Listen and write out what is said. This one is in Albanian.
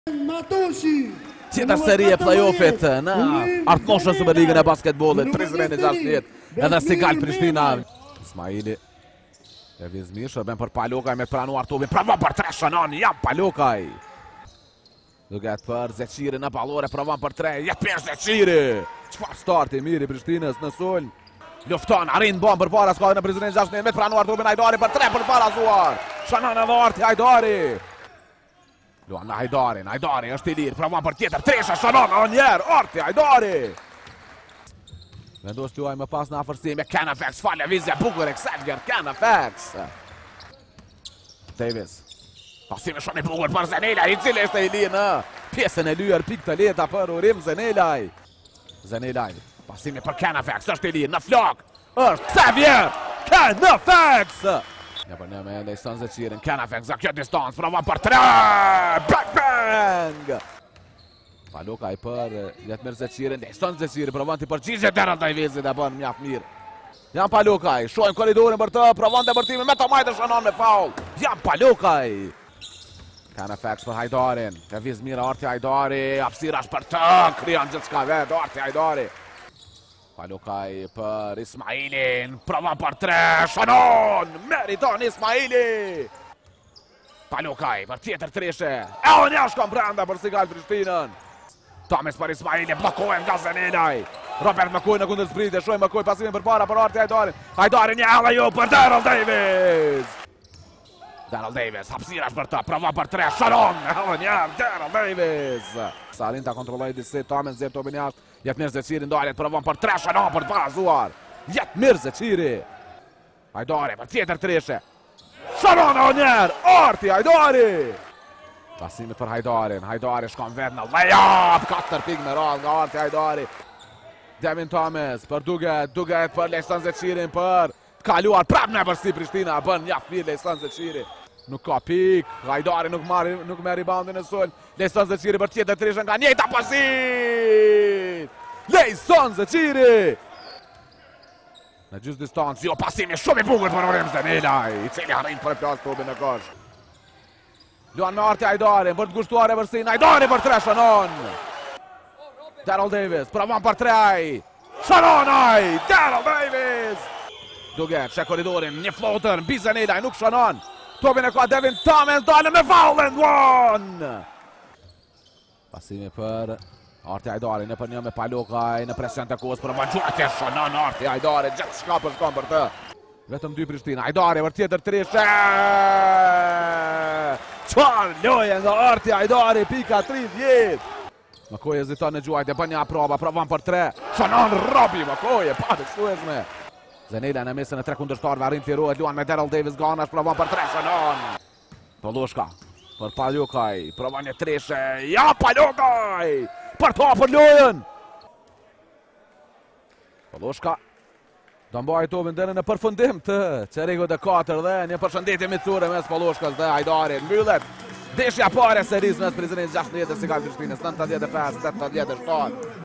Tjetër seri e play-offit në artmoshën Superligën e basketbollit, Prizreni 16 edhe Sigal Prishtina. Ismaili e Vizmir, shërben për Palokaj me pranuar topin, provon për 3 shënon, jam Palokaj. Duket për Zeqiri në ballore, provon për 3, jep për Zeqiri. Çfarë starti mirë i Prishtinës në sul. Lufton, arrin bom përpara skuadrës në Prizreni 16 me pranuar topin Hajdari për 3 përpara zuar. Shënon edhe Arti Hajdari. Luan në Hajdarin, Hajdari është i lirë, provon për tjetër, tresha, shënon, edhe njerë, Arti Hajdari. Vendos të juaj më pas në afërsi me Kenafex, falë vizja bukur e Xavier Kenafex. Davis, pasimi shumë i bukur për Zenelaj, i cili është i lirë në pjesën e lyer pik të leta për urim Zenelaj. Zenelaj, pasimi për Kenafex, është i lirë në flok, është Xavier Kenafex. Në për një me Lejson Zeqirin, Kenafex za kjo distancë, provon për 3, bang bang! Palokaj për Jetmir Zeqirin, Lejson Zeqiri, provon të përgjigje Daryl Davisit e bën mjaft mirë. Jan Palokaj, shojnë koridorin për të, provon të bërtimin me Tomaj të shënon me faul. Jan Palokaj! Kenafex për Hajdarin, të Vizmir Arti Hajdari, hapësira është për të, kryon gjithë shka vetë, Arti Hajdari. Palokaj për Ismailin, provon për 3, shënon, meriton Ismaili. Palokaj për tjetër treshe, e o një shkon brenda për Sigal Prishtinën. Tomis për Ismaili, blokohen nga Zenelaj. Robert Mëkuj në kundër zbrite, shoj Mëkuj pasimin për para për Arti Hajdarin. Hajdari një ala ju për Daryl Davis. Daryl Davis, hapësirash për të, provon për 3, shënon, e o një, Daryl Davis. Salin ta kontrolloj disi, Tomis zirë topin jashtë. Jetmir Zeqiri ndalet, provon për 3 shënon për të parazuar. Jetmir Zeqiri. Hajdari për tjetër treshe. Shënon o njerë, Arti Hajdari. Pasimi për Hajdarin, Hajdari shkon vetë në layup, 4 pik me radhë nga Arti Hajdari. Devin Tomis për Duget për Lejson Zeqirin për kaluar prap në përsi Prishtina, bën mjaft mirë Lejson Zeqiri. Nuk ka pik, Hajdari nuk merr reboundin e sul. Lejson Zeqiri për tjetër treshe nga njëjta pasim. Lejson Zeqiri. Në gjysmë distancë, jo pasimi shumë i bukur për urim Zenelaj, i cili arrin për plas topin në kosh. Luan me Arti Hajdarin për të gushtuar reversin, Hajdari për 3 shënon. Daryl Davis, provon për 3, shënon ai, Daryl Davis. Duget, që koridorin, një floater, mbi Zenelaj, nuk shënon. Topin e ka Devin Tomis, dalë me foul and one! Pasimi për Arti Hajdari, në për një me Palokaj, në presion të kohës për Mëgjuati, shënon Arti Hajdari, gjithë shka për shkon për të. Vetëm 2 Prishtina, Hajdari për tjetër treshe! Qar loje nga Arti Hajdari, pika 30! Mëkoj heziton në gjuajt, e bën një aproba, provon për 3, shënon Robi Mëkoj, pa të shtueshme. Zenelaj në mesën e 3 kundërshtarëve arrin të lirohet, luan me Daryl Davis Ganash, provon për 3, shënon. Poloshka për Palokaj, provon një treshe, ja Palokaj! Për të hapur lojën! Poloshka do mbajë topin deri në përfundim të çerikut e 4 dhe një përshëndetje miqësore mes Poloshkas dhe Hajdarit. Mbyllet ndeshja e parë e serisë mes Prizrenit 16 dhe Sigal Prishtinës 95-87.